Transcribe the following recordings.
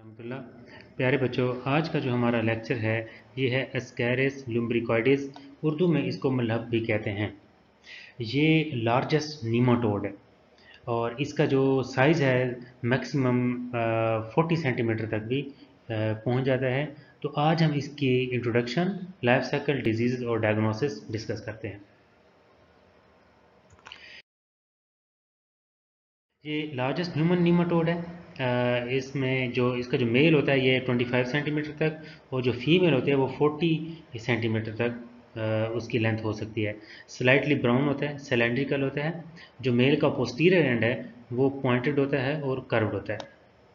रहमतुल्लाह। प्यारे बच्चों, आज का जो हमारा लेक्चर है ये है एस्कैरिस लुम्ब्रिकॉइडिस। उर्दू में इसको मलहब भी कहते हैं। ये लार्जेस्ट नीमाटोड है और इसका जो साइज़ है मैक्सिमम 40 सेंटीमीटर तक भी पहुंच जाता है। तो आज हम इसकी इंट्रोडक्शन, लाइफ साइकिल, डिजीज़ और डायग्नोसिस डिस्कस करते हैं। ये लार्जेस्ट ह्यूमन नीमाटोड है। इसमें जो इसका जो मेल होता है ये 25 सेंटीमीटर तक और जो फीमेल होती है वो 40 सेंटीमीटर तक उसकी लेंथ हो सकती है। स्लाइटली ब्राउन होता है, सिलेंड्रिकल होता है। जो मेल का पोस्टीरियर एंड है वो पॉइंटेड होता है और कर्व्ड होता है।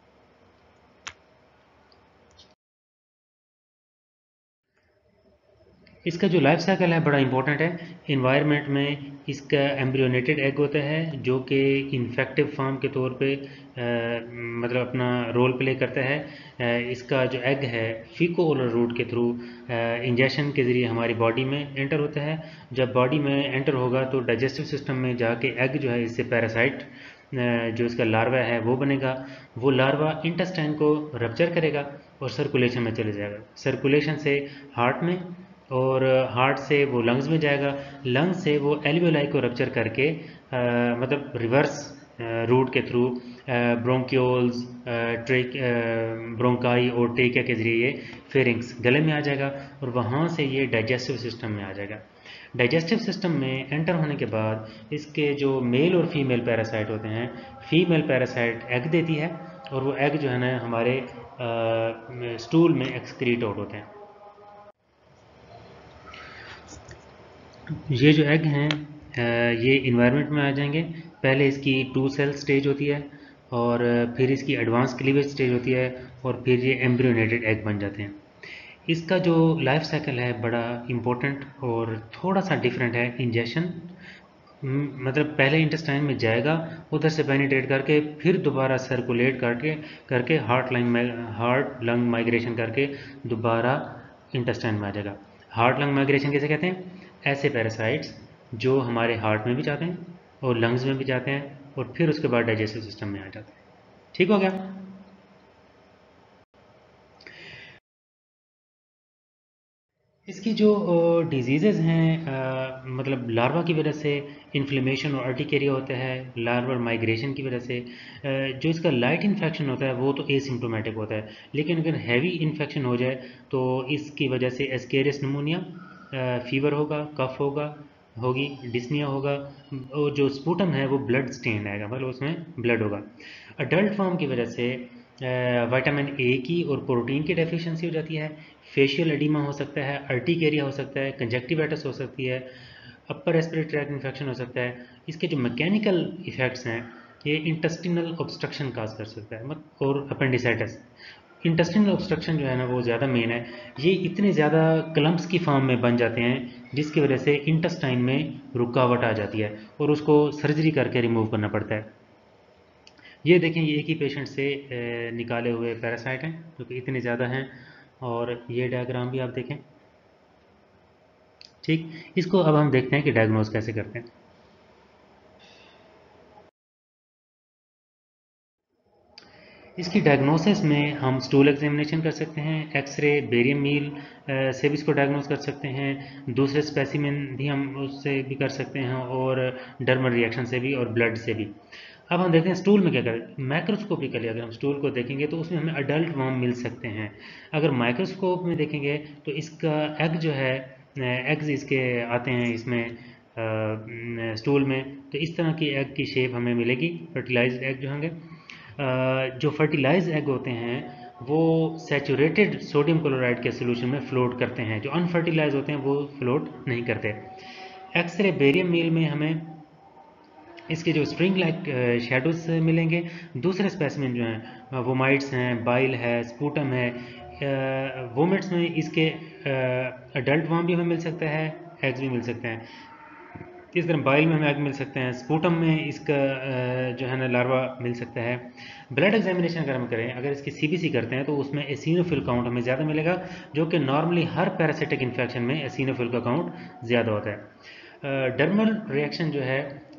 इसका जो लाइफ साइकिल है बड़ा इंपॉर्टेंट है। इन्वायरमेंट में इसका एम्ब्रियोनेटेड एग होता है जो कि इन्फेक्टिव फार्म के तौर पे मतलब अपना रोल प्ले करता है। इसका जो एग है फीको ओरल रूट के थ्रू इंजेक्शन के ज़रिए हमारी बॉडी में एंटर होता है। जब बॉडी में एंटर होगा तो डाइजेस्टिव सिस्टम में जाके एग जो है इससे पैरासाइट जो इसका लार्वा है वो बनेगा। वो लार्वा इंटेस्टाइन को रप्चर करेगा और सर्कुलेशन में चले जाएगा। सर्कुलेशन से हार्ट में और हार्ट से वो लंग्स में जाएगा। लंग्स से वो एल्वियोलाई को रप्चर करके मतलब रिवर्स रूट के थ्रू ब्रोंक्योल्स, ट्रेक ब्रोंकाई और ट्रेकिया के ज़रिए ये फेरिंग्स गले में आ जाएगा और वहाँ से ये डाइजेस्टिव सिस्टम में आ जाएगा। डाइजेस्टिव सिस्टम में एंटर होने के बाद इसके जो मेल और फीमेल पैरासाइट होते हैं, फीमेल पैरासाइट एग देती है और वो एग जो है ना हमारे स्टूल में एक्सक्रीट आउट होते हैं। ये जो एग हैं ये इन्वायरमेंट में आ जाएंगे। पहले इसकी 2 सेल स्टेज होती है और फिर इसकी एडवांस क्लीवेज स्टेज होती है और फिर ये एम्ब्रियोनेटेड एग बन जाते हैं। इसका जो लाइफ साइकिल है बड़ा इम्पोर्टेंट और थोड़ा सा डिफरेंट है। इंजेक्शन मतलब पहले इंटेस्टाइन में जाएगा, उधर से पेनिट्रेट करके फिर दोबारा सर्कुलेट करके करके हार्ट लंग माइग्रेशन करके दोबारा इंटेस्टाइन में आ जाएगा। हार्ट लंग माइग्रेशन कैसे कहते हैं? ऐसे पैरासाइट्स जो हमारे हार्ट में भी जाते हैं और लंग्स में भी जाते हैं और फिर उसके बाद डाइजेस्टिव सिस्टम में आ जाते हैं। ठीक हो गया? इसकी जो डिजीज़ेज़ हैं मतलब लार्वा की वजह से इन्फ्लेमेशन और अर्टिकेरिया होता है। लार्वर माइग्रेशन की वजह से जो इसका लाइट इन्फेक्शन होता है वो तो एसिम्प्टोमेटिक होता है, लेकिन अगर हैवी इन्फेक्शन हो जाए तो इसकी वजह से एस्केरियस निमोनिया, फीवर होगा, कफ होगी, डिस्निया होगा और जो स्पूटम है वो ब्लड स्टेन आएगा, मतलब उसमें ब्लड होगा। अडल्ट फॉर्म की वजह से विटामिन ए की और प्रोटीन की डेफिशिएंसी हो जाती है। फेशियल एडिमा हो सकता है, अर्टिकेरिया हो सकता है, कंजक्टिवाइटिस हो सकती है, अपर रेस्पिरेटरी ट्रैक्ट इन्फेक्शन हो सकता है। इसके जो मैकेनिकल इफेक्ट्स हैं ये इंटेस्टिनल ऑब्स्ट्रक्शन काज कर सकता है और अपेंडिसाइटिस। इंटेस्टिनल ऑब्स्ट्रक्शन जो है ना वो ज़्यादा मेन है। ये इतने ज़्यादा क्लम्प्स की फॉर्म में बन जाते हैं जिसकी वजह से इंटेस्टाइन में रुकावट आ जाती है और उसको सर्जरी करके रिमूव करना पड़ता है। ये देखें, ये एक ही पेशेंट से निकाले हुए पैरासाइट हैं जो कि इतने ज़्यादा हैं और ये डायग्राम भी आप देखें। ठीक, इसको अब हम देखते हैं कि डायग्नोज कैसे करते हैं। इसकी डायग्नोसिस में हम स्टूल एग्जामिनेशन कर सकते हैं, एक्सरे, बेरियम मील से भी इसको डायग्नोज कर सकते हैं, दूसरे स्पेसिमेन भी हम उससे भी कर सकते हैं और डर्मल रिएक्शन से भी और ब्लड से भी। अब हम देखते हैं स्टूल में क्या करें। माइक्रोस्कोपिकली अगर हम स्टूल को देखेंगे तो उसमें हमें अडल्ट वर्म मिल सकते हैं। अगर माइक्रोस्कोप में देखेंगे तो इसका एग जो है, एग्स इसके आते हैं इसमें स्टूल में, तो इस तरह की एग की शेप हमें मिलेगी। फर्टिलाइज्ड एग जो होंगे, जो फर्टिलाइज एग होते हैं वो सैचुरेटेड सोडियम क्लोराइड के सोल्यूशन में फ्लोट करते हैं। जो अनफर्टिलाइज होते हैं वो फ्लोट नहीं करते। एक्सरे बेरियम मील में हमें इसके जो स्प्रिंग लाइक शेडोज मिलेंगे। दूसरे स्पेसिमेन जो हैं वोमाइट्स हैं, बाइल है, स्पूटम है। वोमिट्स में इसके अडल्ट वर्म भी हमें मिल सकता है, एग्स भी मिल सकते हैं। इस तरह बाइल में हमें एग मिल सकते हैं, स्पूटम में इसका जो है ना लार्वा मिल सकता है। ब्लड एग्जामिनेशन अगर हम करें, अगर इसकी सीबीसी करते हैं तो उसमें एसिनोफिल काउंट हमें ज़्यादा मिलेगा, जो कि नॉर्मली हर पैरासिटिक इन्फेक्शन में एसिनोफिल का काउंट ज़्यादा होता है। डर्मल रिएक्शन जो है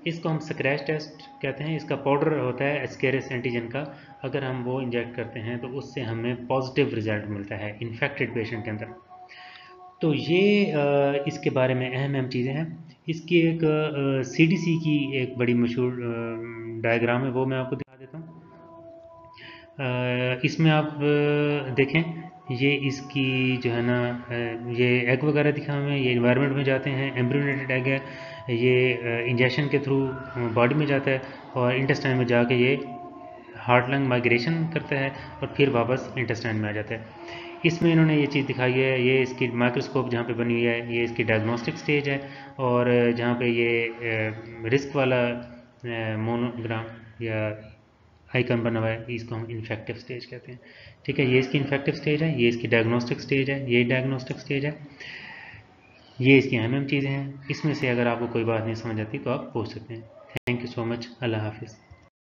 इसको हम स्क्रैच टेस्ट कहते हैं। इसका पाउडर होता है एस्केरिस एंटीजन का, अगर हम वो इंजेक्ट करते हैं तो उससे हमें पॉजिटिव रिजल्ट मिलता है इन्फेक्टेड पेशेंट के अंदर। तो ये इसके बारे में अहम अहम चीज़ें हैं। इसकी एक CDC की एक बड़ी मशहूर डायग्राम है, वो मैं आपको दिखा देता हूँ। इसमें आप देखें, ये इसकी जो है ना ये एग वगैरह दिखा हुए हैं, ये इन्वायरमेंट में जाते हैं, एम्ब्रियोनेटेड एग है, ये इंजेक्शन के थ्रू बॉडी में जाता है और इंटेस्टाइन में जाके ये हार्ट लंग माइग्रेशन करता है और फिर वापस इंटेस्टाइन में आ जाता है। इसमें इन्होंने ये चीज़ दिखाई है, ये इसकी माइक्रोस्कोप जहाँ पे बनी हुई है, ये इसकी डायग्नोस्टिक स्टेज है, और जहाँ पे ये रिस्क वाला मोनोग्राम या आइकन बना हुआ है, इसको हम इन्फेक्टिव स्टेज कहते हैं। ठीक है, ये इसकी इन्फेक्टिव स्टेज है, ये इसकी डायग्नोस्टिक स्टेज है, ये डायग्नोस्टिक स्टेज है। ये इसकी अहम चीज़ें हैं। इसमें से अगर आपको कोई बात नहीं समझ आती तो आप पूछ सकते हैं। Thank you so much. अल्लाह हाफिज़।